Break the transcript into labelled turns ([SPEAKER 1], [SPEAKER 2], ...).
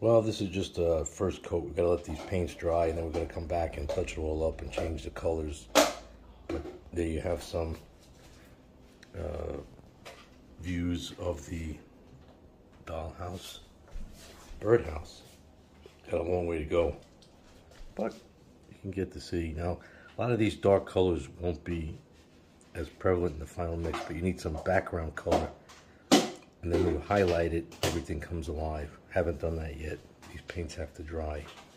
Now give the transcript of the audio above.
[SPEAKER 1] Well, this is just a first coat. We've got to let these paints dry, and then we're going to come back and touch it all up and change the colors. But there you have some views of the dollhouse, birdhouse. Got a long way to go, but you can get to see. Now, a lot of these dark colors won't be as prevalent in the final mix, but you need some background color. And then when you highlight it, everything comes alive. Haven't done that yet. These paints have to dry.